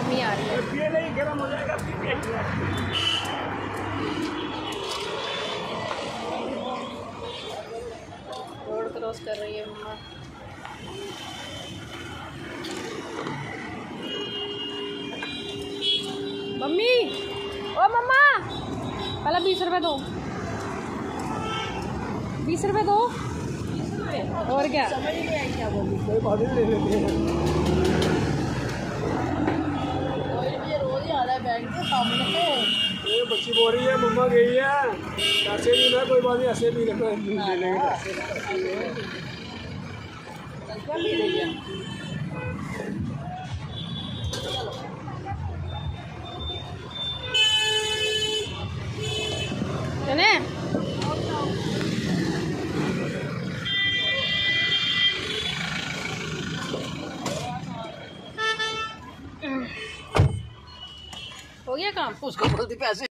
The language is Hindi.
मम्मी आ रही है। ये नहीं गर्म हो जाएगा। रोड क्रॉस कर रही है मम्मा। मम्मी, ओ मम्मा, पहले 20 रुपए दो। 20 रुपए दो। और क्या? समझ नहीं आई क्या बोली। कोई बात नहीं, ले लेते हैं। रोज ही आ रहा है बैंक के सामने। ये बच्ची बोल रही है मम्मा गई है, ऐसे भी ना, कोई बात नहीं, ऐसे भी ले लेंगे। चले हो गया काम। उसको बोलती पैसे